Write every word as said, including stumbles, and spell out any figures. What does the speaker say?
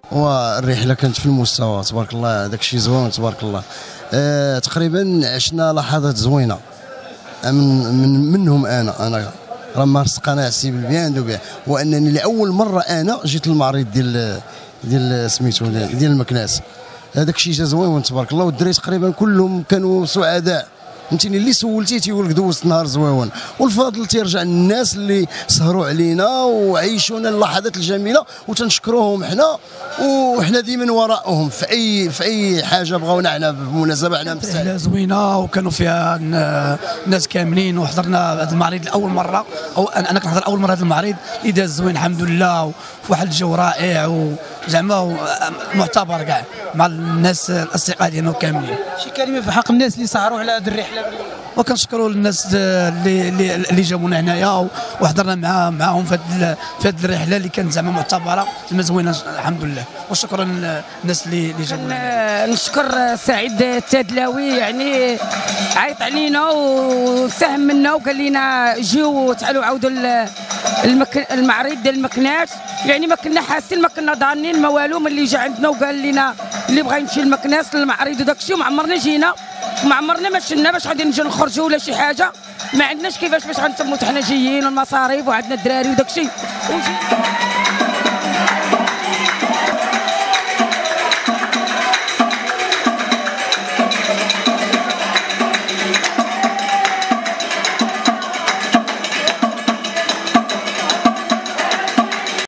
والرحله كانت في المستوى تبارك الله، داك الشيء زوين تبارك الله. آه تقريبا عشنا لحظات زوينه من, من منهم انا انا راه مارست قناع سي بالبيان دو بيان، وانني لاول مره انا جيت للمعرض ديال ديال سميتو ديال, ديال المكناس. هذاك الشيء جا زوين تبارك الله، والدراري تقريبا كلهم كانوا سعداء فهمتيني. اللي سولتيه تيقول لك دوزت نهار زويون، والفضل تيرجع للناس اللي سهروا علينا وعيشونا اللحظات الجميله، وتنشكروهم حنا، وحنا ديما وراءهم في اي في اي حاجه بغاونا حنا بمناسبه. حنا رحله زوينه وكانوا فيها ناس كاملين، وحضرنا هذا المعرض لاول مره، او انا كنحضر اول مره هذا المعرض اللي داز زوين الحمد لله، وفي واحد الجو رائع وزعما معتبر كاع مع الناس الاصدقاء ديالنا كاملين. شي كلمه في حق الناس اللي سهروا على هذه الرحله؟ وكنشكروا الناس اللي اللي, اللي جابونا هنايا وحضرنا مع معاهم في هذه في هذه الرحله اللي كانت زعما معتبره زوينه الحمد لله. وشكرا للناس اللي اللي جابونا. نشكر سعيد التادلاوي، يعني عيط علينا وساهم منا وقال لنا جيو تعالوا عاودوا المعرض ديال المكناس. يعني ما كنا حاسين، ما كنا ظانين ما والو، من اللي جا عندنا وقال لنا اللي بغى يمشي للمكناس للمعرض وداك الشيء، وما عمرنا جينا، ما عمرنا ما شلنا باش غادي نجيو نخرجوا ولا شي حاجه، ما عندناش كيفاش باش غنتموا حنا جايين والمصاريف وعندنا الدراري وداك الشيء.